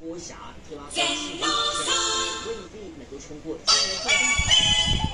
郭霞、特拉斯基，虽然未必能够冲过今年冠军。